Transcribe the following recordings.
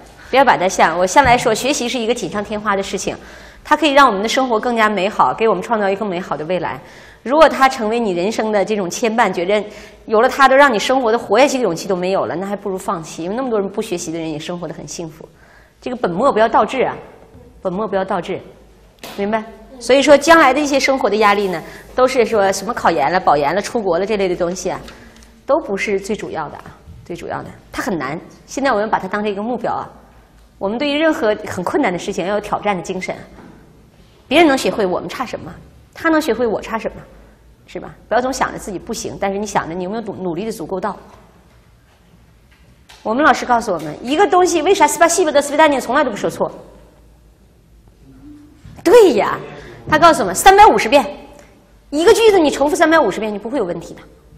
不要把它像。我向来说，学习是一个锦上添花的事情，它可以让我们的生活更加美好，给我们创造一个更美好的未来。如果它成为你人生的这种牵绊，觉得有了它都让你生活的活下去的勇气都没有了，那还不如放弃。因为那么多人不学习的人也生活得很幸福。这个本末不要倒置啊，本末不要倒置，明白？所以说，将来的一些生活的压力呢，都是说什么考研了、保研了、出国了这类的东西啊，都不是最主要的啊。最主要的，它很难。现在我们把它当成一个目标啊。我们对于任何很困难的事情要有挑战的精神。别人能学会，我们差什么？他能学会，我差什么？是吧？不要总想着自己不行，但是你想着你有没有努力的足够到。我们老师告诉我们，一个东西为啥spasibo的свидания从来都不说错？对呀，他告诉我们350遍，一个句子你重复350遍，你不会有问题的，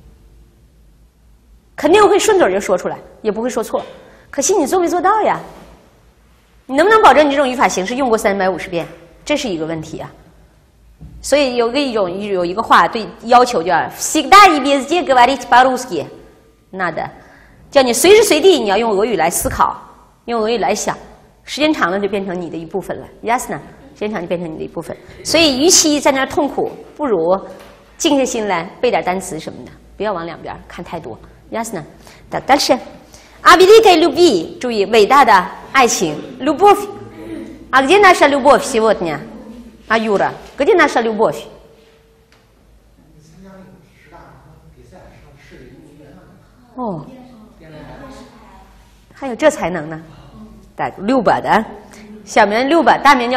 肯定会顺嘴就说出来，也不会说错。可惜你做没做到呀？你能不能保证你这种语法形式用过350遍？这是一个问题啊。所以有一个话对要求叫 всегда и везде говорить по-русски， 那的，叫你随时随地你要用俄语来思考，用俄语来想，时间长了就变成你的一部分了。Ясно？ 时间长就变成你的一部分。所以，与其在那儿痛苦，不如静下心来背点单词什么的，不要往两边看太多。Ясно？ Дальше. А великой любви， 注意伟大的爱情 ，любовь。А где наша любовь сегодня？ А Юра， где наша любовь？ 哦，还有这才能呢。600的，小名600，大名叫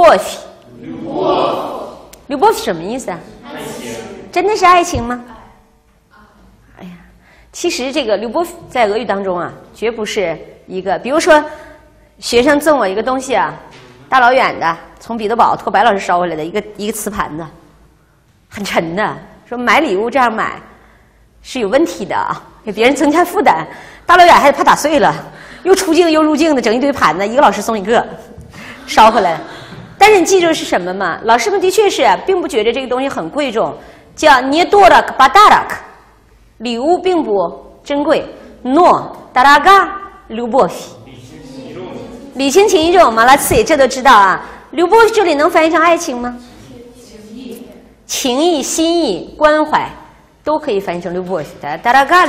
любовь。любовь 什么意思啊？爱情。真的是爱情吗？哎呀，其实这个 любовь在俄语当中啊，绝不是一个，比如说学生赠我一个东西啊，大老远的从彼得堡托白老师捎回来的一个瓷盘子，很沉的，说买礼物这样买是有问题的啊，给别人增加负担，大老远还得怕打碎了，又出境又入境的整一堆盘子，一个老师送一个，捎回来。但是你记住是什么吗？老师们的确是并不觉得这个东西很贵重，叫 недорог подарок， 礼物并不珍贵 ，но дорога любовь， 礼轻情意重嘛，来次这都知道啊。любовь这里能翻译成爱情吗？情意、心意、关怀都可以翻译成 любовь。дорога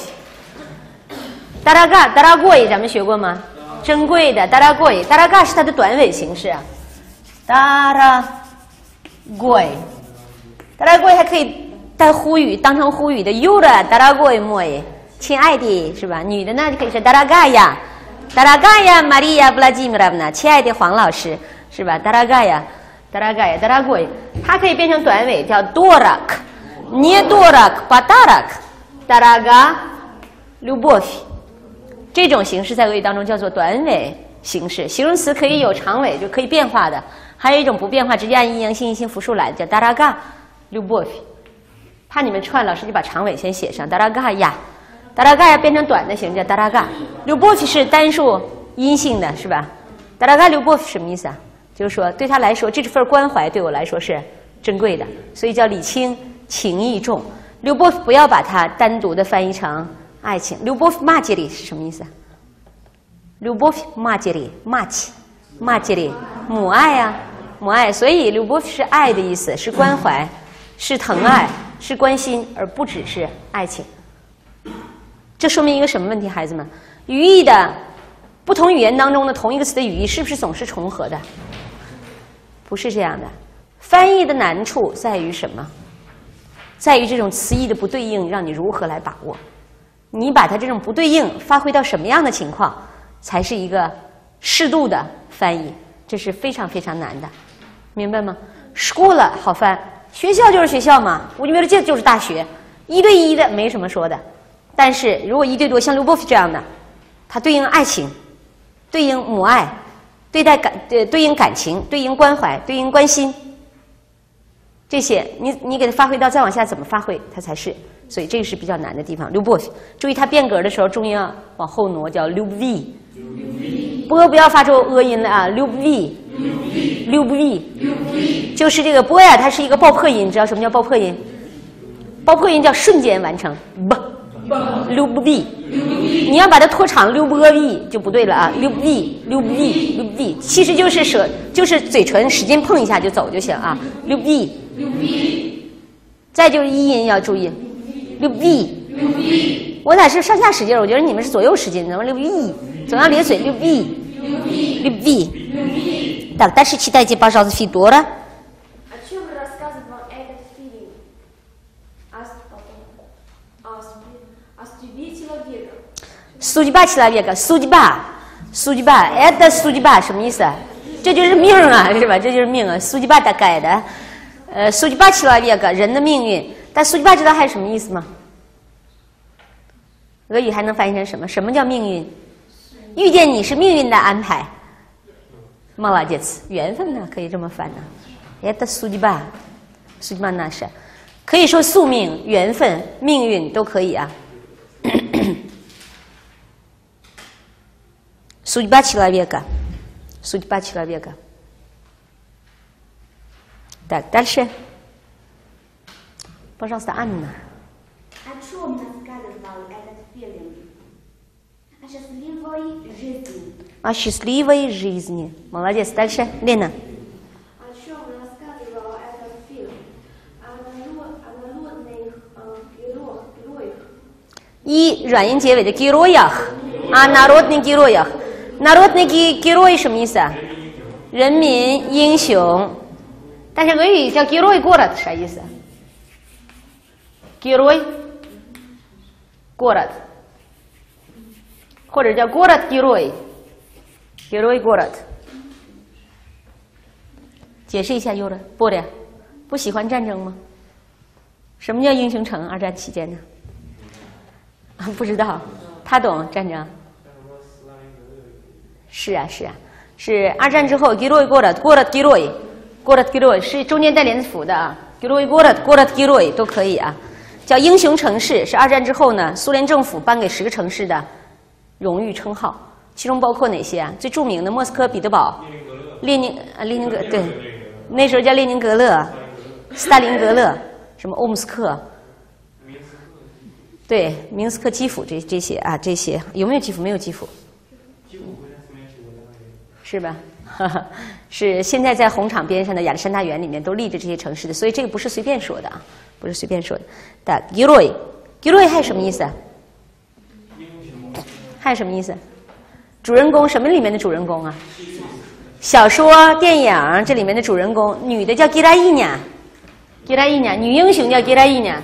любовь。dорога дорогой咱们学过吗？珍贵的 dорогой，dорога是它的短尾形式啊。dорогой 还可以带呼语，当成呼语的 Юра дорогой мой， 亲爱的，是吧？女的呢就可以说 дорогая Мария Владимировна， 亲爱的黄老师，是吧？dорогой， 它可以变成短尾叫 дорог， недорог подарок дорога любовь。这种形式在俄语当中叫做短尾形式，形容词可以有长尾，就可以变化的。还有一种不变化，直接按阴阳性、阴性复数来的，叫 dорога любовь。怕你们串，老师就把长尾先写上 dорогая。dорогая变成短的形叫 dорога любовь 是单数阴性的，是吧 ？dорога любовь 什么意思啊？就是说对他来说，这份关怀对我来说是珍贵的，所以叫礼轻情意重。любовь 不要把它单独的翻译成爱情。любовь матери 是什么意思？любовь матери， матери， 母爱啊，母爱。所以 любовь 是爱的意思，是关怀，是疼爱，是关心，而不只是爱情。这说明一个什么问题，孩子们？语义的不同语言当中的同一个词的语义是不是总是重合的？不是这样的。翻译的难处在于什么？在于这种词义的不对应，让你如何来把握。你把它这种不对应发挥到什么样的情况，才是一个适度的翻译，这是非常非常难的，明白吗？ Школа 好翻，学校就是学校嘛，университет就是大学，一对一的没什么说的。但是如果一对多，像 любовь 这样的，它对应爱情，对应母爱，对应感情，对应关怀，对应关心，这些你给它发挥到再往下怎么发挥，它才是。所以这个是比较难的地方。любовь， 注意它变格的时候重音要往后挪，叫 любви， 波不要发出恶音了啊 ，любви， 就是这个波呀，它是一个爆破音，知道什么叫爆破音？爆破音叫瞬间完成，любви， 你要把它拖长溜波 b 就不对了啊，溜 b，其实就是嘴唇使劲碰一下就走就行啊，溜 b。再就是一音要注意，溜 b。我咋是上下使劲？我觉得你们是左右使劲，怎么溜 b？总要咧嘴溜 b。Так, дальше читайте, пожалуйста, Федора. Судьба человека, судьба, это судьба 什么意思？这就是命啊，是吧？这就是命啊 ，судьба такая的。судьба человека 人的命运，但 судьба 知道还有什么意思吗？俄语还能翻译成什么？什么叫命运？遇见你是命运的安排。молодец，缘分呢，可以这么翻呢。это судьба， судьба наша， 可以说宿命、缘分、命运都可以啊。судьба человека， судьба человека。Так, дальше. Пожалуйста, Анна. О чем рассказывал этот фильм? О счастливой жизни. О счастливой жизни. Молодец. Дальше, Лена. О чем рассказывал этот фильм? О народных героях. И 软音结尾的 героях. О народных героях. Народные герои 什么意思啊？人民英雄。但是俄语叫 герой город 啥意思 ？герой город， 或者叫 город герой，герой город。解释一下，优了，波的，不喜欢战争吗？什么叫英雄城？二战期间呢？不知道，他懂战争。是啊，是啊，是二战之后 герой город герой。Город герой 是中间带连字符的啊 ，герой город герой 都可以啊，叫英雄城市是二战之后呢，苏联政府颁给10个城市的荣誉称号，其中包括哪些啊？最著名的莫斯科、彼得堡、列宁格对，那时候叫列宁格勒、斯大林格勒，什么欧姆斯克，对，明斯克、基辅这些啊，这些有没有基辅？没有基辅，是吧？是现在在红场边上的亚历山大园里面都立着这些城市的，所以这个不是随便说的啊，不是随便说的。但 gерой 还有什么意思？还有什么意思？主人公什么里面的主人公啊？小说、电影这里面的主人公，女的叫 героиня， 女英雄叫 героиня。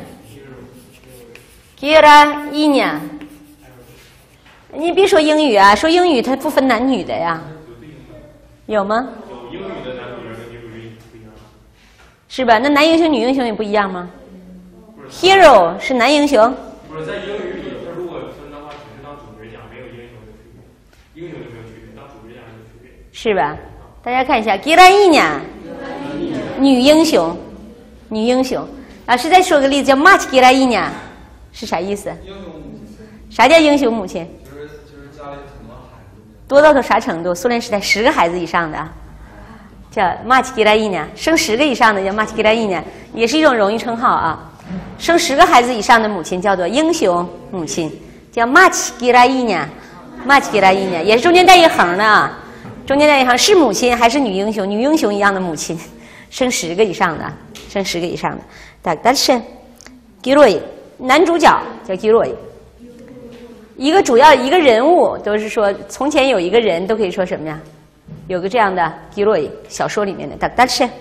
你别说英语啊，说英语它不分男女的呀。有吗？ 有英语的男主人跟女主人不一样， 是吧？那男英雄、女英雄也不一样吗 ？Hero 是男英雄。 不是在英语里，他如果分的话，只是当主角讲，没有英雄的区别，英雄就没有区别，当主角讲有区别。 是吧？大家看一下 ，героиня 女英雄，女英雄。老师再说个例子，叫 mать героиня 是啥意思？ 英雄母亲。 啥叫英雄母亲？ 就是家里很多孩子。 多到啥程度？苏联时代10个孩子以上的啊，叫 mать героиня， 生10个以上的叫 mать героиня， 也是一种荣誉称号啊。生10个孩子以上的母亲叫做英雄母亲，叫 mать героиня，mать героиня， 也是中间带一横的啊。中间带一横是母亲还是女英雄？女英雄一样的母亲，生10个以上的，生10个以上的。дальше герой， 男主角叫 герой。一个主要一个人物都是说，从前有一个人都可以说什么呀？有个这样的 герой， 小说里面的。дальше。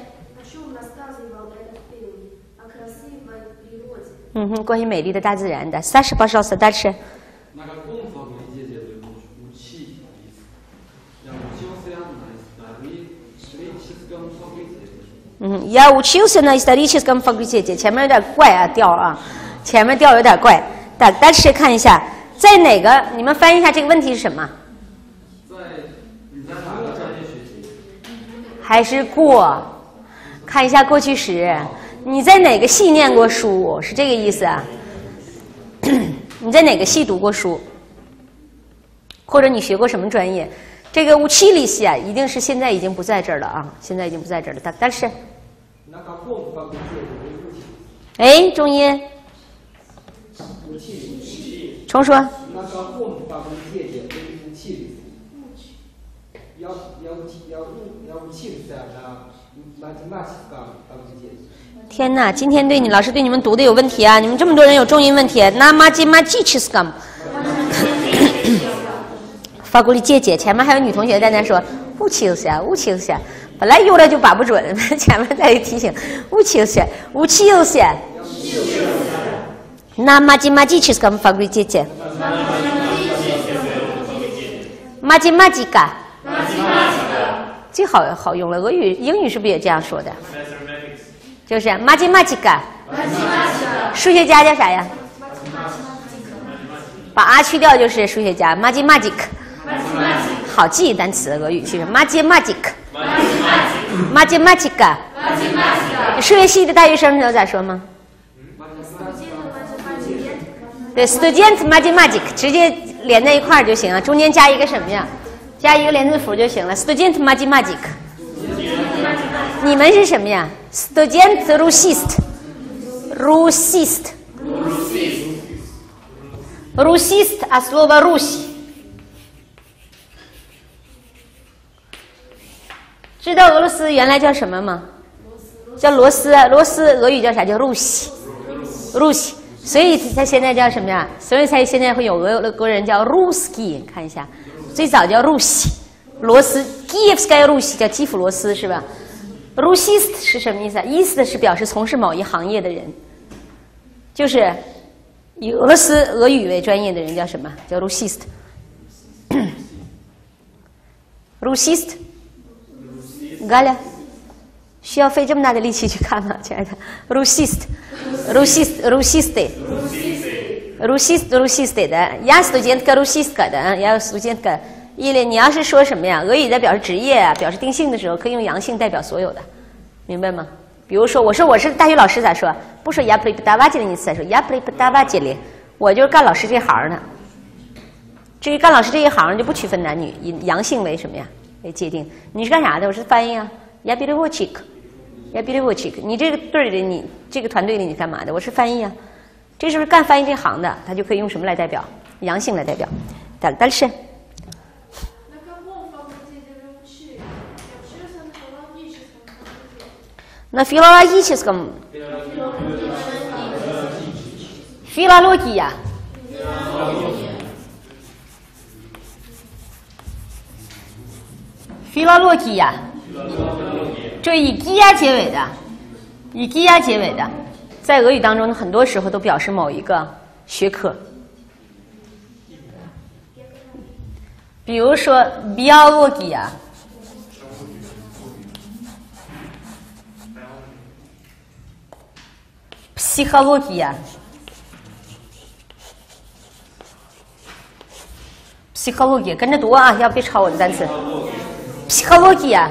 关于美丽的大自然的。Саша, пожалуйста, дальше。 На каком факультете вы учились? Я учился на историческом факультете. Я учился на историческом факультете。前面有点怪啊，调啊，前面调有点怪。дальше看一下。在哪个？你们翻译一下这个问题是什么？ 你在哪个专业学习？ 还是过？看一下过去时。你在哪个系念过书？是这个意思啊？你在哪个系读过书？或者你学过什么专业？这个учились啊，一定是现在已经不在这儿了啊！现在已经不在这儿了。但是，哎，中音。重说。 那个 home 发过借鉴，这是учились。要учиться на математикам факультете。 天哪，今天老师对你们读的有问题啊！你们这么多人有重音问题，那matematikam。发过借鉴，前面还有女同学在那说учился。本来有了就把不准，前面再提醒учился。На математическом факультете. математика. 这好用了，英语是不是也这样说的？就是 математика。数学家叫啥呀？把 r 去掉就是数学家 ，mathematic。好记单词，俄语是 mathematic。mathematica。数学系的大学生知道咋说吗？对 ，student mathematic 直接连在一块儿就行了，中间加一个什么呀？加一个连字符就行了 ，student mathematic。你们是什么呀 ？student russist。Russist от слова Русь。知道俄罗斯原来叫什么吗？叫罗斯。罗斯俄语叫啥？叫 Ruсь。所以它现在叫什么呀？所以才现在会有俄国人叫 Ruski。看一下，最早叫 Ruсь， 罗斯 Kievskaya Ruсь 叫基辅罗斯是吧 ？Russist 是什么意思啊？意思是表示从事某一行业的人，就是以俄罗斯俄语为专业的人叫什么？叫 Russist。Russist。Галя， 需要费这么大的力气去看吗，亲爱的 ？Russist。的 ，я студентка руссистка 的 ，я студентка。или 你要是说什么呀？俄语在表示职业啊，表示定性的时候，可以用阳性代表所有的，明白吗？比如说，我是大学老师咋说？不说 я преподаватель， 你咋说 я преподаватель？ 我就是干老师这行的。至于干老师这一行，就不区分男女，以阳性为什么呀？为界定。你是干啥的？我是翻译啊 я переводчик。你这个队里，你这个团队里你干嘛的？我是翻译啊。这是不是干翻译这行的？他就可以用什么来代表？阳性来代表。但是。На филологическом. Филология. Филология. 这以 gia 结尾的，在俄语当中很多时候都表示某一个学科。比如说 biologia。Психология， 跟着读啊，要别抄我的单词。Psихология，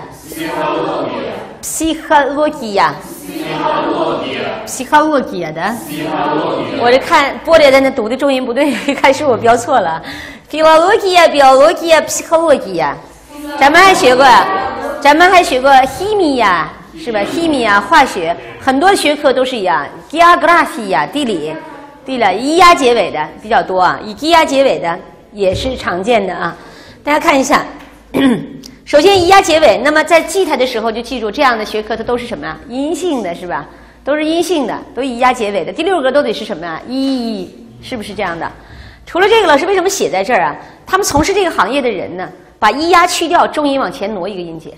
的。我这看波姐在那读的重音不对，看是我标错了。Biologia， Psихология。咱们还学过 chemia。是吧 ？chemia 化学很多学科都是一样 ，geography 地理以呀结尾的比较多啊，以 gia 结尾的也是常见的啊。大家看一下，首先以呀结尾，那么在记它的时候就记住这样的学科它都是什么啊？阴性的是吧？都是阴性的，都以呀结尾的。第六个都得是什么啊？一，是不是这样的？除了这个，老师为什么写在这儿啊？他们从事这个行业的人呢，把一呀去掉，重音往前挪一个音节。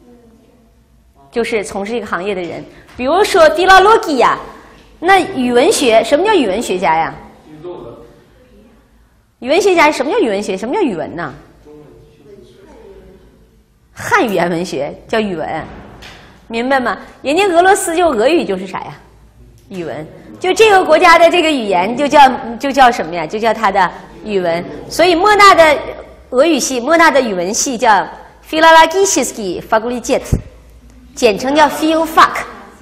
就是从事这个行业的人，比如说 philologia， 那语文学，什么叫语文学家呀？语文学家什么叫语文学？什么叫语文呢？汉语言文学叫语文，明白吗？人家俄罗斯就俄语就是啥呀？语文，就这个国家的这个语言就叫什么呀？就叫它的语文。所以莫纳的俄语系，莫纳的语文系叫 philologiski fakultet。简称叫 philfac。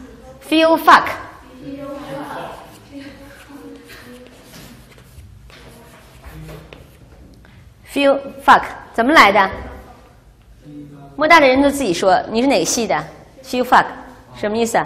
怎么来的？莫大的人都自己说你是哪个系的 philfac 什么意思啊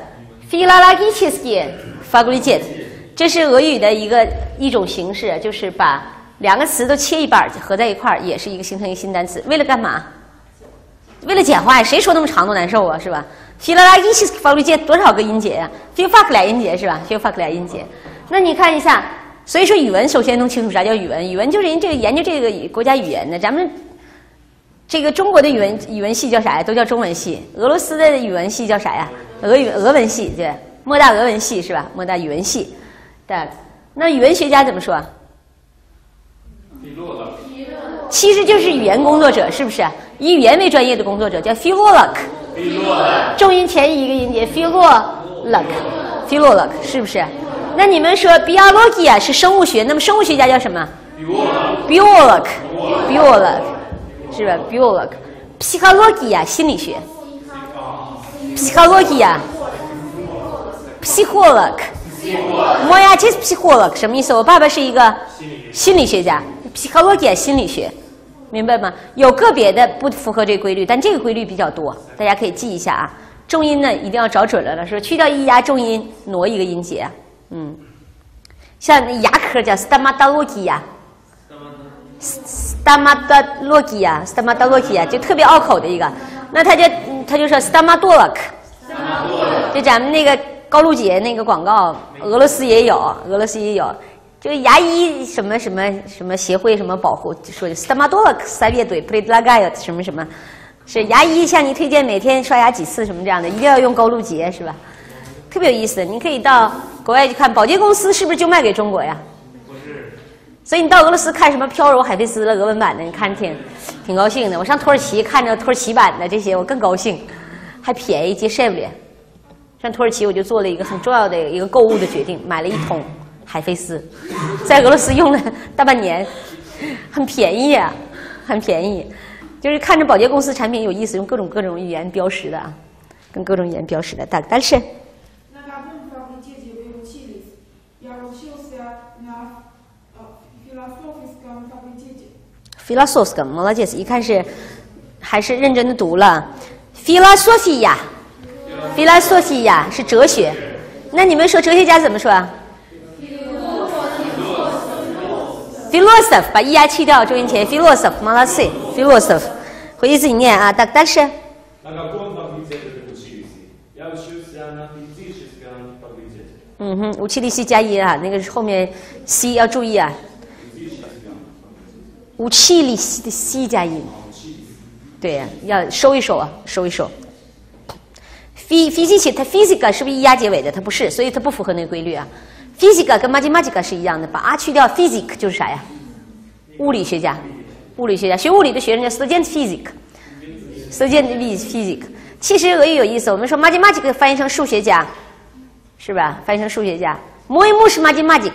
？philologiski fakultet 这是俄语的一种形式，就是把两个词都切一半合在一块儿，也是一个形成一个新单词。为了干嘛？为了简化呀，谁说那么长多难受啊，是吧？希拉拉伊西法律界多少个音节呀？feel fuck 俩音节是吧？feel fuck 俩音节。那你看一下，所以说语文首先弄清楚啥叫语文。语文就是人这个研究这个国家语言的，咱们这个中国的语文系叫啥呀？都叫中文系。俄罗斯的语文系叫啥呀？俄文系，对，莫大俄文系是吧？莫大语文系。对，那语文学家怎么说？其实就是语言工作者，是不是？以语言为专业的工作者叫 philolog， 重音前一个音节 philolog， 是不是？那你们说 biology 是生物学，那么生物学家叫什么 ？biolog， 是吧 ？biolog。psychology 心理学 ，psychology psycholog。Моя отец психолог， 什么意思？我爸爸是一个心理学家 ，psychology 心理学，明白吗？有个别的不符合这个规律，但这个规律比较多，大家可以记一下啊。重音呢一定要找准了，说去掉一压重音，挪一个音节，像牙科叫 stomatology 就特别拗口的一个，那他就说 stomatolog， 就咱们那个。高露洁那个广告，俄罗斯也有，这个牙医什么协会什么保护说的 stomatolog советует предлагают 什么，是牙医向你推荐每天刷牙几次什么这样的，一定要用高露洁是吧？特别有意思，你可以到国外去看，保洁公司是不是就卖给中国呀？ 不是。 所以你到俄罗斯看什么飘柔海飞丝了俄文版的，你看挺高兴的。我上土耳其看着土耳其版的这些，我更高兴，还便宜，接受不了。上土耳其我就做了一个很重要的一个购物的决定，买了1桶海飞丝，在俄罗斯用了大半年，很便宜啊，很便宜。就是看着保洁公司产品有意思，用各种语言标识的啊，跟各种语言标识的。但是。Философском молодец， 一看是还是认真的读了。Философия 是哲学，那你们说哲学家怎么说啊 ？philosoph 把一压去掉，重音前 philosoph， молодцы philosoph， 回去自己念啊。但是。учились加音啊，那个后面 c 要注意啊。учились 的 c 加音，对，要收一收啊，收一收。physics 它 physics 是不是一压结尾的？它不是，所以它不符合那个规律啊。physics 跟 mathematics 是一样的，把 r 去掉 ，physics 就是啥呀？物理学家，学物理的学生叫 student physics，student physics。其实俄语有意思，我们说 mathematics 翻译成数学家，是吧？翻译成数学家。mой муж是 mathematics，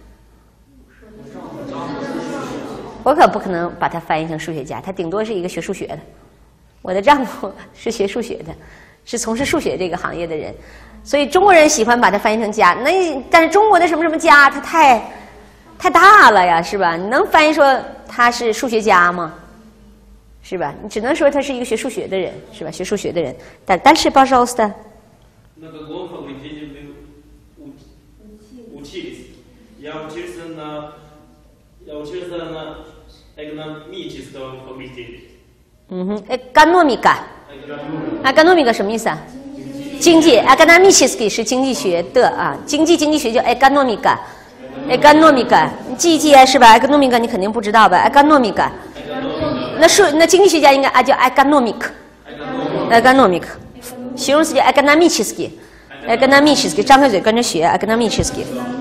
我可不可能把它翻译成数学家，他顶多是一个学数学的。我的丈夫是学数学的。是从事数学这个行业的人，所以中国人喜欢把它翻译成家。但是中国的什么家，它太大了呀，是吧？你能翻译说他是数学家吗？是吧？你只能说他是一个学数学的人，是吧？学数学的人。但是пожалуйста。 На каком факультете вы учились? Я учился на экономическом факультете. экономика 什么意思啊？经济 ，economics 是经济学的啊，经济学叫 economica， 你记一记是吧 ？economica 你肯定不知道吧 ？economica， 那经济学家应该叫 economic， 形容词叫 economics， 张开嘴跟着学 economics。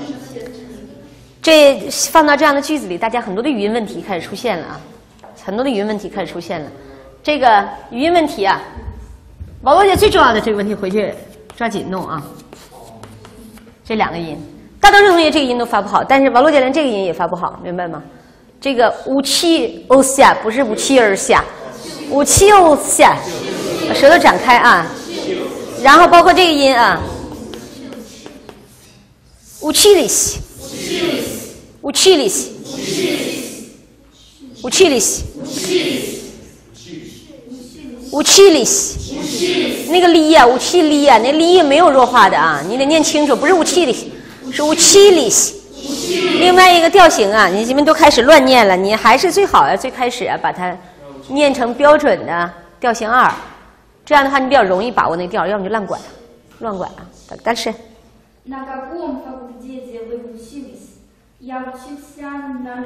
这放到这样的句子里，大家很多的语音问题开始出现了啊，这个语音问题啊，网络姐最重要的这个问题，回去抓紧弄啊。这2个音，大多数同学这个音都发不好，但是网络姐连这个音也发不好，明白吗？这个учился不是учился，把舌头展开啊。然后包括这个音啊，учились， 那个哩呀，учили呀，那哩没有弱化的啊，你得念清楚，不是учились，是учились， 另外一个调型啊，你们都开始乱念了，你还是最好最开始把它念成标准的调型2，这样的话你比较容易把握那个调，要么就乱管了。但是。 На каком факультете вы учились? Я учился на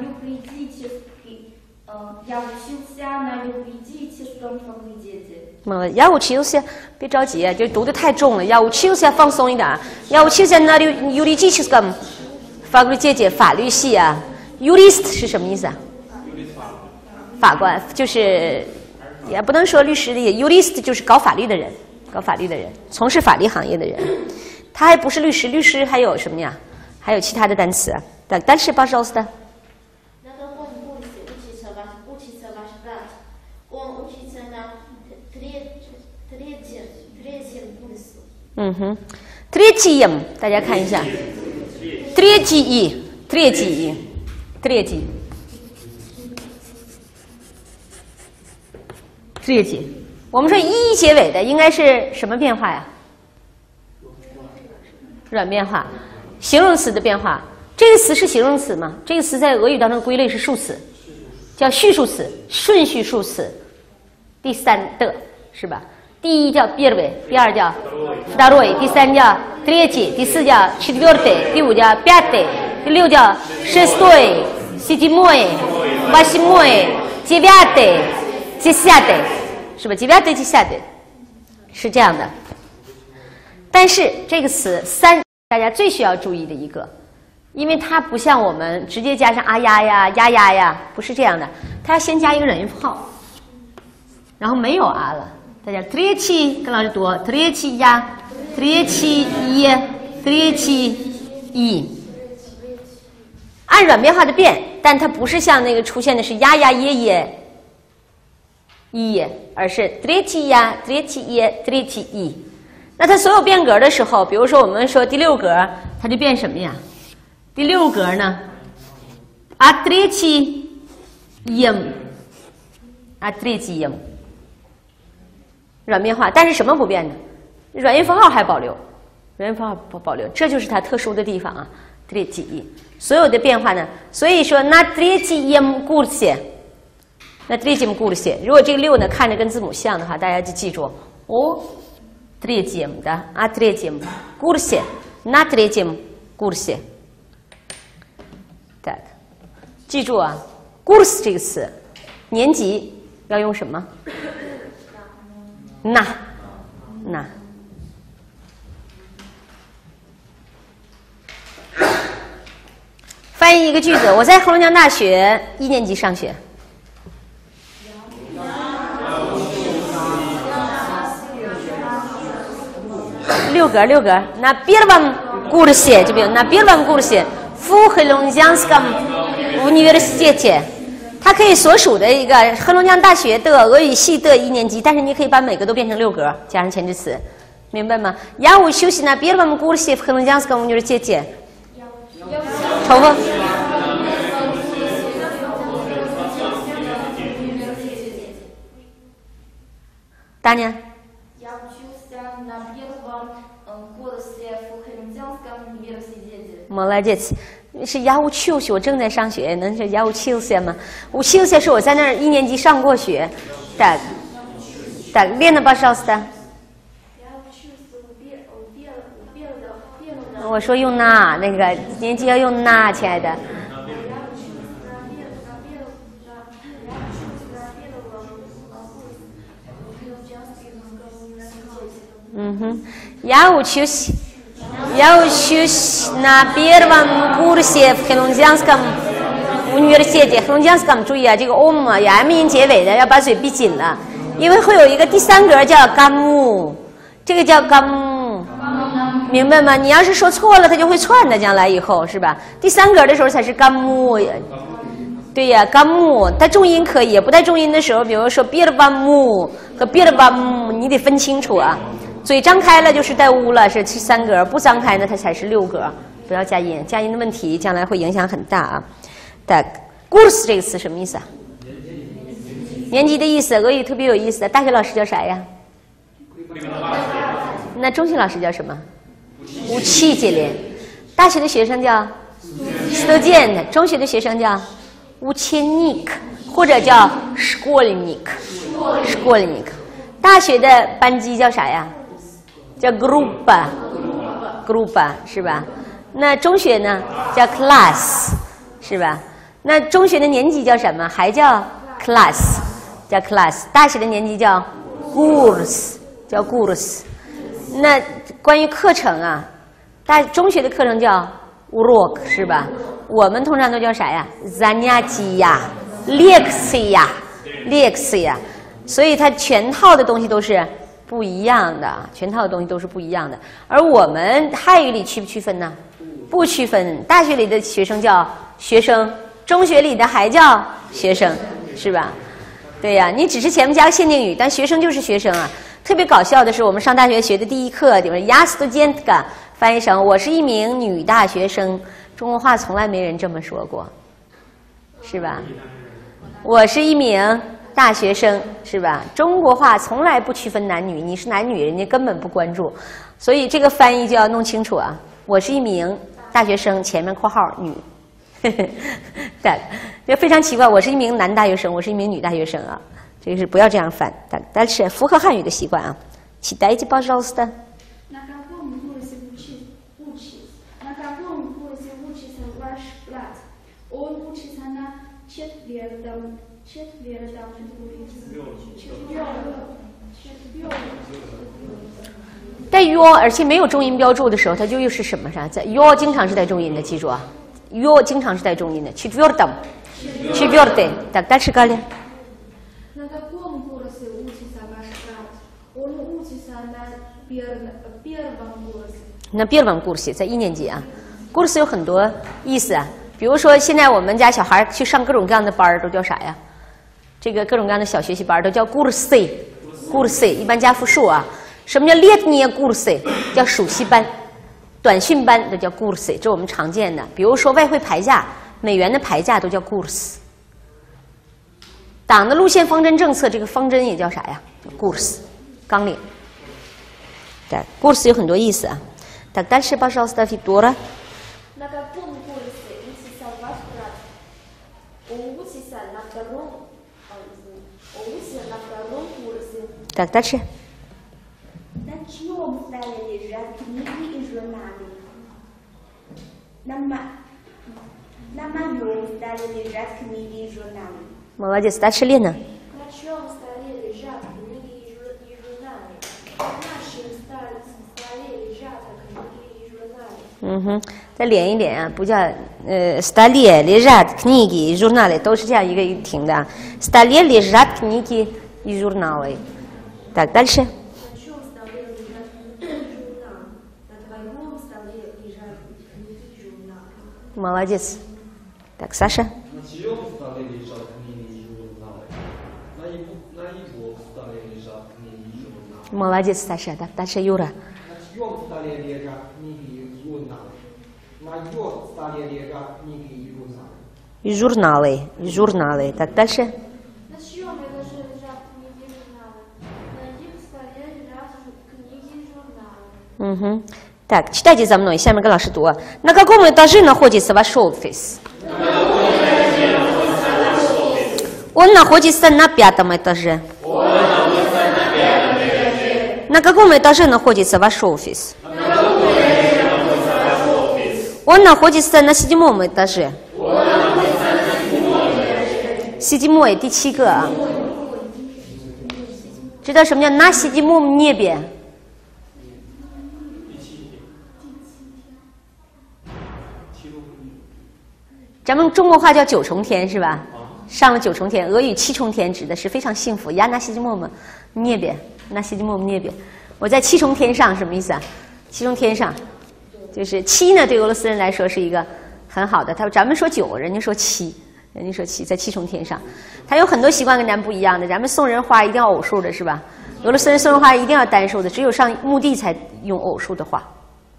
юридическом факультете. Я учился， 别着急啊，就读得太重了。Я учился， 放松一点啊。Я учился на юридическом факультете， 法律系啊。Jurist 是什么意思啊？法官，就是也不能说律师的意思。Jurist 就是搞法律的人，从事法律行业的人。他还不是律师，律师还有什么呀？还有其他的单词。但是пожалуйста。 На каком курсе учится ваш брат? Он учится на третьем курсе. Третьем， 大家看一下。Третий。我们说一结尾的应该是什么变化呀？软变化，形容词的变化。这个词是形容词吗？这个词在俄语当中归类是数词，叫序数词、顺序数词。第3的是吧？第一叫 первый， 第二叫 второй， 第3叫 третий， 第4叫 четвертый， 第5叫 пятый， 第6叫 шестой， седьмой， восьмой， девятый， десятый， 是吧？девятый десятый是这样的。但是这个词3，大家最需要注意的一个，因为它不像我们直接加上啊呀呀、呀呀呀，不是这样的，它要先加一个软音符号，然后没有啊了。大家 третий 跟老师读 третий я третий е третий и， 按软变化的变，但它不是像那个出现的是呀呀耶耶一，而是 третий я третий е третий и。那它所有变格的时候，比如说我们说第6格，它就变什么呀？第6格呢 ，a tretий em，a tretий em， 软变化，但是什么不变呢？软音符号还保留，这就是它特殊的地方啊。tretий， 所有的变化呢，所以说 na tretий em kurсе， 如果这个6呢看着跟字母像的话，大家就记住哦。третьем， да, о третьем курсе, на третьем курсе。так， 记住啊 ，курс 这个词，年级要用什么？那。翻译一个句子，我在黑龙江大学1年级上学。6格，на первом курсе， 就比如на первом курсе в Helonjianskom университете， 它可以所属的一个黑龙江大学的俄语系的1年级，但是你可以把每个都变成6格，加上前置词，明白吗？ Я учусь на первом курсе в Helonjianskom университете。重复。大年。молодец， 是я учусь， 我正在上学，能是я учился吗？ учился是我在那儿1年级上过学。так， 练的пожалуйста。我说用那个年级要用那，亲爱的。Я учусь на первом курсе в Helonjianskom университете。Helonjianskom注意啊，这个 om 有 m 音结尾的，要把嘴闭紧了，因为会有一个第3格叫 gamu， 这个叫 gamu， 明白吗？你要是说错了，它就会串的，将来以后是吧？第3格的时候才是 gamu。对呀 gamu 带重音可以，不带重音的时候，比如说 birbamu 和 birbamu， 你得分清楚啊。嘴张开了就是带乌了，是3格；不张开呢，它才是6格。不要加音，加音的问题将来会影响很大啊。tak kurs 这个词什么意思啊？年级的意思，俄语特别有意思。大学老师叫啥呀？那中学老师叫什么？учитель。大学的学生叫 student， 中学的学生叫 ученик， 或者叫 школьник。大学的班级叫啥呀？叫 группа， 是吧？那中学呢叫 class， 是吧？那中学的年级叫什么？还叫 class， 叫 class。大学的年级叫 kurs， 叫 kurs。那关于课程啊，中学的课程叫 урок， 是吧？我们通常都叫啥呀 ？занятия， лекция。所以它全套的东西都是不一样的，而我们汉语里区不区分呢？不区分。大学里的学生叫学生，中学里的还叫学生，是吧？对呀，你只是前面加个限定语，但学生就是学生啊。特别搞笑的是，我们上大学学的第一课，就是 "Я студентка"， 翻译成我是一名女大学生。中国话从来没人这么说过，是吧？我是一名大学生，是吧？中国话从来不区分男女，你是男女，人家根本不关注，所以这个翻译就要弄清楚啊。我是一名大学生，前面括号女，对，这非常奇怪。我是一名男大学生，我是一名女大学生啊，这个是不要这样翻，但是符合汉语的习惯啊。Читайте, пожалуйста. На каком курсе учится ваш брат? Он учится на четвертом курсе. 带 yo 而且没有重音标注的时候，它就又是什么啥？在 yo 经常是带重音的，记住啊 ，yo 经常是带重音的。четвертый， дальше Галя。 На каком курсе учится ваш брат? Он учится на первом курсе. 那первом курсе在1年级啊，kurs 有很多意思啊，比如说现在我们家小孩去上各种各样的班儿都叫啥呀？这个各种各样的小学习班都叫 курсы， 一般加复数啊。什么叫 летние курсы？ 叫暑期班，短训班都叫 курсы， 这我们常见的。比如说外汇牌价，美元的牌价都叫 курс。党的路线方针政策，这个方针也叫啥呀？叫 курс， 纲领。对 ，курс 有很多意思啊。Так, дальше, пожалуйста, Виктора. На каком курсе учится ваш брат? Он учится на втором курсе. Так, дальше. На чьем столе лежат книги и журналы? На моем столе лежат книги и журналы. Молодец. Дальше, Лена. На чьем столе лежат книги и журналы? На нашем столе лежат книги и журналы. 再连一连啊，不叫столе лежат книги и журналы， 都是这样一个停的啊。столе лежат книги и журналы. Так, дальше. На чьем столе лежат журналы? На твоем столе лежат книги и журналы. Молодец. Так, Саша. На чьем столе лежат книги и журналы? На его столе лежат книги и журналы. Молодец, Саша. Так, дальше Юра. На чьем столе лежат книги и журналы? На ее столе лежат книги и журналы. И журналы. Так, дальше. На чьем этаже лежат книги и журналы? На их столе лежат книги и журналы. Так, читайте за мной. 下面跟老师读。На каком этаже находится ваш офис? Он находится на 5-м этаже. На каком этаже находится ваш офис? Он находится на 7-м этаже. 7-й, 第7个啊。知道什么叫на 7-м небе？ 咱们中国话叫9重天是吧？上了9重天，俄语7重天指的是非常幸福。Я на 7-м небе， на 7-м небе， 我在7重天上，什么意思啊？7重天上，就是7呢，对俄罗斯人来说是一个很好的。咱们说9，人家说7，在7重天上。他有很多习惯跟咱们不一样的。咱们送人花一定要偶数的是吧？俄罗斯人送人花一定要单数的，只有上墓地才用偶数的花，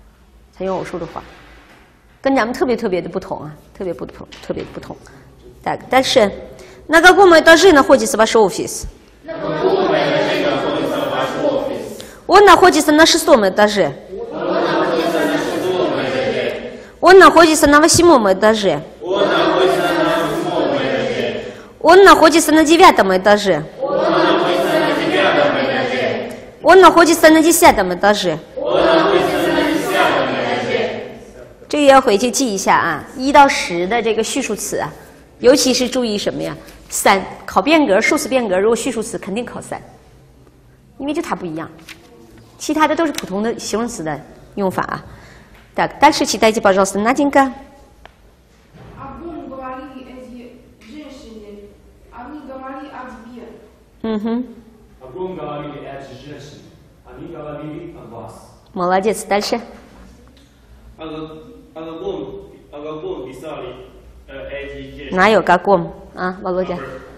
跟咱们特别的不同啊，特别不同。Так, дальше. На каком этаже находится ваш офис? Он находится на 6-м этаже. Он находится на 8 этаже. Он находится на 9 этаже. Он находится на 10 этаже. 这个要回去记一下啊，1到10的这个序数词啊，尤其是注意什么呀？3考变格，数词变格，如果序数词肯定考3，因为就它不一样，其他的都是普通的形容词的用法啊。Так, дальше читайте, пожалуйста, Наденька. Огонь говорили эти женщины, они говорили о тебе. Угу. Огонь говорили эти женщины, они говорили о вас. Молодец, дальше. Огонь писали эти женщины. 哪有каком? А, Володя.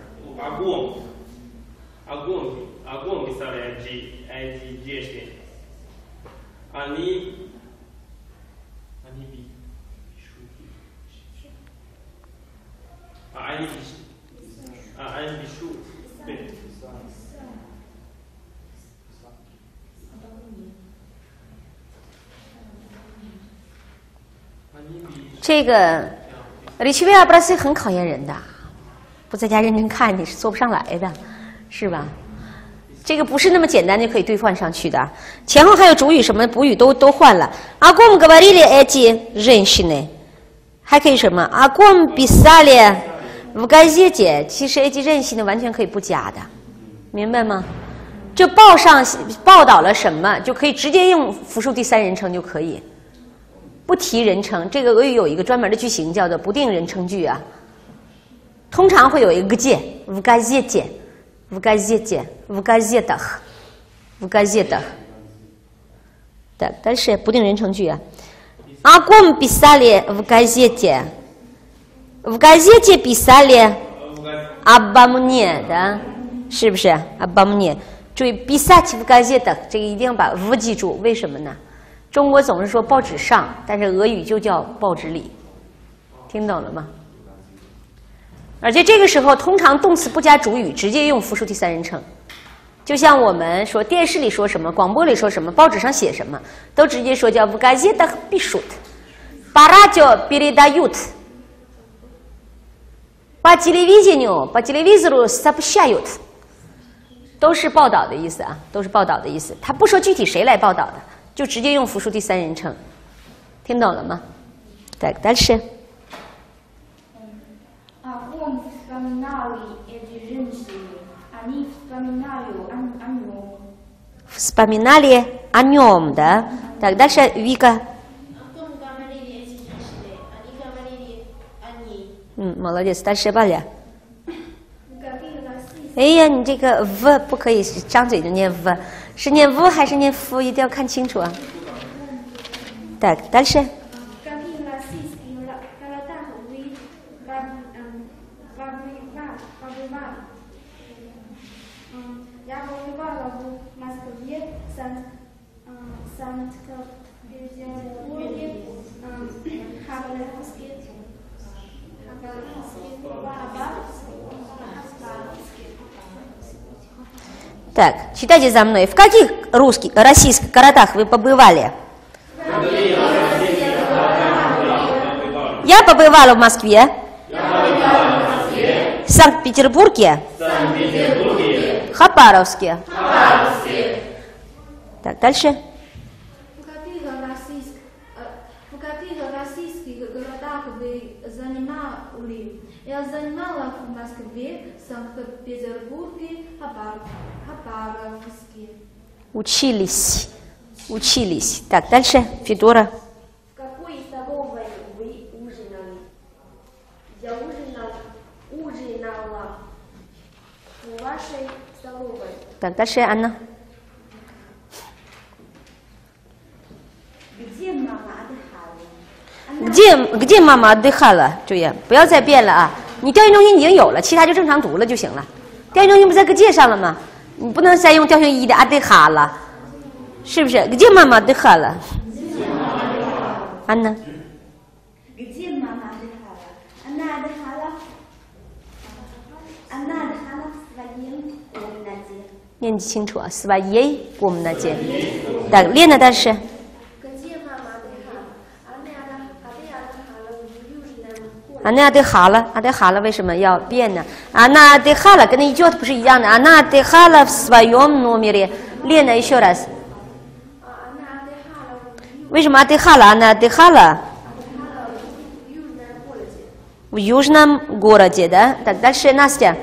Огонь писали эти женщины. Они пишут. 这个речевые образцы很考验人的，不在家认真看你是做不上来的，是吧？这个不是那么简单就可以兑换上去的，前后还有主语什么补语都换了。Огонь говорили эти женщины，还可以什么？Огонь писали в газете，其实эти женщины完全可以不加的，明白吗？这报上报道了什么，就可以直接用复数第3人称就可以。不提人称，这个俄语有一个专门的句型叫做不定人称句啊。通常会有一个где в газете, в газете, в газетах, в газетах. Так, дальше 不定人称句啊。Огонь писали в газете. В газете писали обо мне, да? 是不是 обо мне？ 注意 писать в газетах， 这个一定要把 в 记住，为什么呢？中国总是说报纸上，但是俄语就叫报纸里，听懂了吗？而且这个时候通常动词不加主语，直接用复数第3人称。就像我们说电视里说什么，广播里说什么，报纸上写什么，都直接说叫в газетах пишут, по радио передают, по телевидению, по телевизору сообщают， 都是报道的意思啊，都是报道的意思。他不说具体谁来报道的。就直接用复数第3人称，听懂了吗？Так, дальше. Огонь вспоминали эти женщины, они вспоминали о нем. Вспоминали о нем, да? Так, дальше Вика. Огонь говорили эти женщины, они говорили о ней. Молодец, дальше Валя. 哎呀，你这个 v 不可以张嘴就念 v， 是念 v 还是念 f， 一定要看清楚啊。Так, дальше. Какие российские города вы побывали? Я побывала в Москве, Санкт-Петербурге, Хабаровске, Так, читайте за мной. В каких российских городах вы побывали? Я побывала в Москве. Санкт-Петербурге. Хабаровске. Так, дальше. В каких российских городах вы занимали? Я занимала в Москве, Санкт-Петербурге, Хабаровске. Учились. Учились. Так, дальше. Федора. В какой столовой вы ужинали? Я ужинала в вашей столовой. Так, дальше Анна. Где мама отдыхала? Где мама отдыхала? 注意，不要再变了啊！你调音中心已经有了，其他就正常读了就行了。调音中心不在个介上了吗？你不能再用调性1的отдыхала，是不是？Где мама отдыхала？ Анна。 Где мама отдыхала? Она отдыхала в своей комнате. 念清楚啊 своей комнате. Так, Лена дальше. Где мама отдыхала? Она она отдыхала为什么要变呢？она отдыхала跟идет不是一样的。она отдыхала в своем номере. Лена, еще раз.为什么отдыхала? Она отдыхала в южном городе, да? Так, дальше Настя.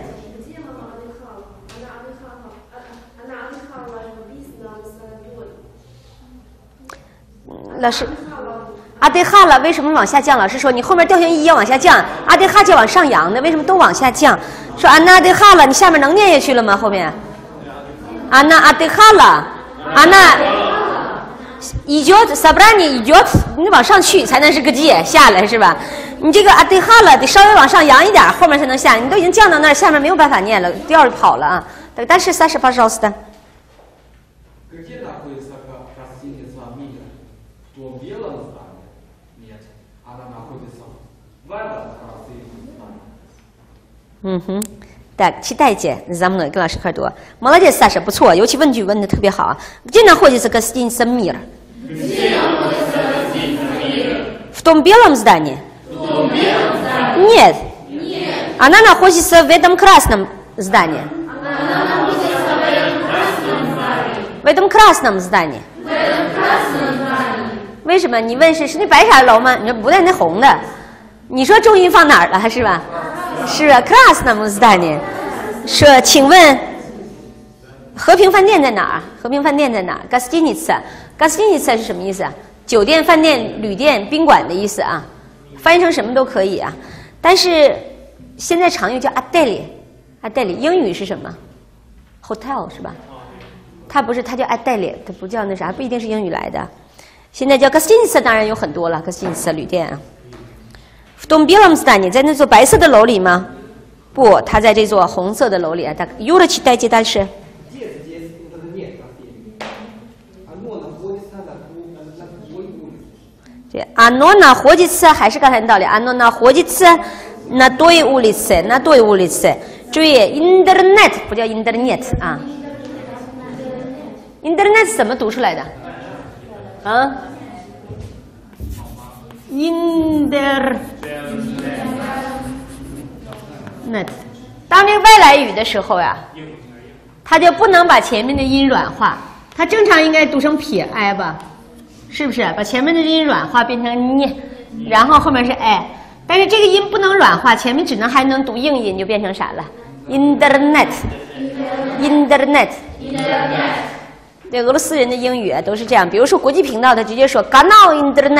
отдыхала 为什么往下降？老师说你后面调性一要往下降，отдыха就往上扬的，为什么都往下降？说она отдыхала，你下面能念下去了吗？后面она отдыхала，она идет собрание идет，你往上去才能是个界，下来是吧？你这个отдыхала得稍微往上扬一点，后面才能下。你都已经降到那儿，下面没有办法念了，调就跑了啊。但是Саша, пожалуйста. Где находится гостиница «Мир»? В том белом здании? Нет. Она находится в этом красивом здании. Так, читайте за мной, 跟老师一块读。Молодец, Саша, 不错，尤其问句问的特别好啊。Где находится гостиница «Мир»? В том белом здании? Нет. Она находится в этом красном здании. В этом красном здании. 为什么？你问是那白色楼吗？你说不对，那红的。你说重音放哪儿了？是吧？是啊 ，красном здании。说，请问和平饭店在哪儿？和平饭店在哪儿 ？Гостиница 是什么意思啊？酒店、饭店、旅店、宾馆的意思啊。翻译成什么都可以啊。但是现在常用叫отель，英语是什么 ？hotel 是吧？它不是，它叫отель，它不叫那啥，不一定是英语来的。现在叫 гостиница， 当然有很多了 ，гостиница 旅店啊。В том белом здании， 在那座白色的楼里吗？不，它在这座红色的楼里啊。Юра, читайте дальше. Оно находится， 还是刚才的道理 ，оно находится на той улице， 注意 ，internet 不叫 internet 啊。internet 怎么读出来的？啊 ？internet。当这个外来语的时候呀，它就不能把前面的音软化，它正常应该读成撇 i 吧？是不是？把前面的音软化变成你，然后后面是 i， 但是这个音不能软化，前面只能还能读硬音，就变成啥了 ？internet。对，俄罗斯人的英语啊都是这样，比如说国际频道，他直接说 Canal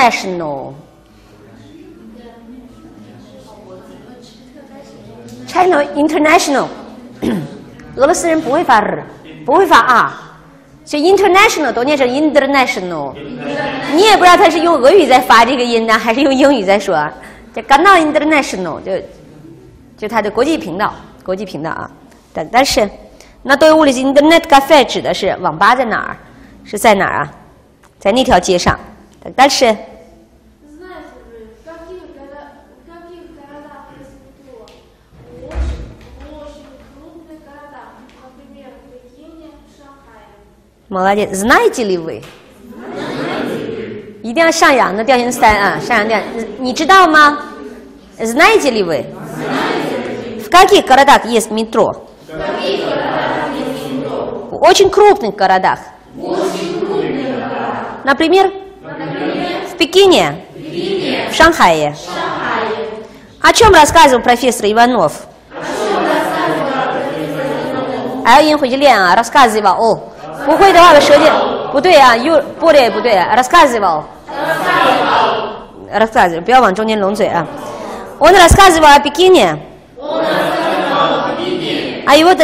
International。Channel International， 俄罗斯人不会发 r， 不会发 r， 所以 international 都念成 international。你也不知道他是用俄语在发这个音呢，还是用英语在说。这 Canal International 就他的国际频道啊。但是那对物理 Internet Cafe 指的是网吧在哪儿？是在哪儿啊？在那条街上。但是。Молодец. Знаете ли вы？ 一定要上扬的调性3啊，上扬调。你知道吗 ？Знаете ли вы？ В каких городах есть метро？ В очень крупных городах. Например? В Пекине? В Шанхае? О чем рассказывал профессор Иванов？ 哎，音回去练啊 ，рассказывал。不会的话，舌尖不对啊，不对啊 ，рассказывал， 不要往中间拢嘴啊。Он рассказывал о Пекине， о его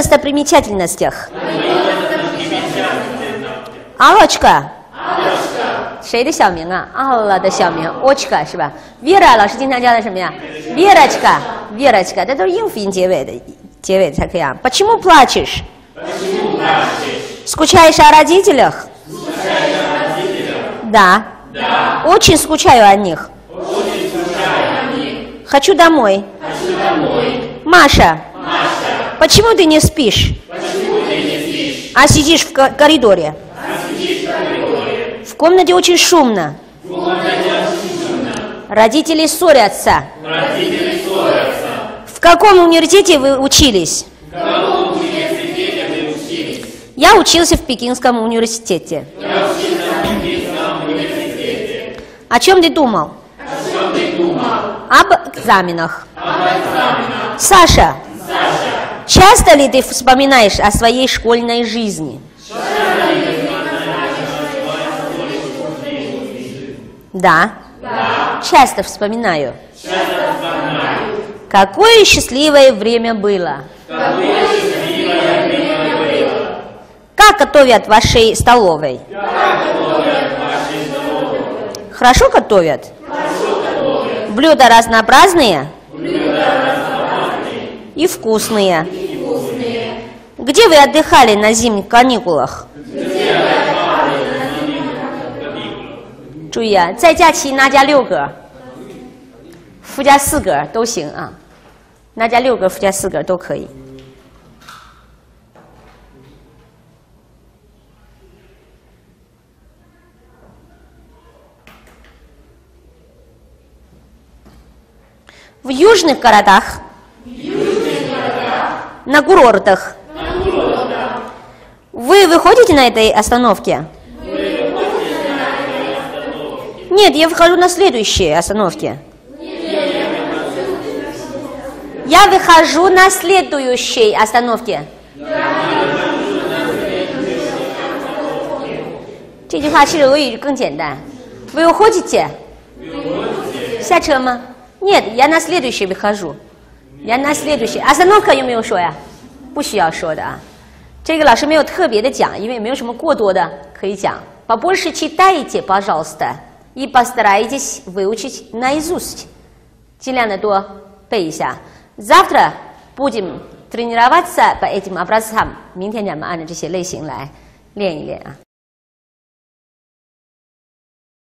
достопримечательностях。Аллочка， 谁的小名啊？阿拉的小名 ，Ochka 是吧 ？Vera 老师经常教的什么呀 ？Verочка， 这都是硬辅音结尾的才可以啊。Почему плачешь？ Скучаешь о родителях? Да. Очень скучаю о них. Хочу домой. Маша, почему ты не спишь? А сидишь в коридоре? В комнате очень шумно. Родители ссорятся. В каком университете вы учились? Я учился в Пекинском университете. О чем ты думал? Об экзаменах. Саша, часто ли ты вспоминаешь о своей школьной жизни? Да. Часто вспоминаю. Какое счастливое время было. Как готовят в вашей столовой? Хорошо готовят? Блюда разнообразные? И вкусные. Где вы отдыхали на зимних каникулах? 注意啊，在假期那加6个，附加4个都行啊，那加6个附加4个都可以。В южных городах, на курортах. Вы выходите на этой остановке? Нет, я выхожу на следующей остановке. Я выхожу на следующей остановке. 这句话其实俄语更简单。Вы уходите? 下车吗？ Нет, я на следующей выхожу. Я на следующей. Остановка有没有说呀？不需要说的啊。这个老师没有特别的讲，因为没有什么过多的可以讲。Побольше читайте, пожалуйста, и постарайтесь выучить наизусть. 尽量的多背一下。Завтра будем тренироваться по этим образцам. 明天咱们按照这些类型来练一练啊。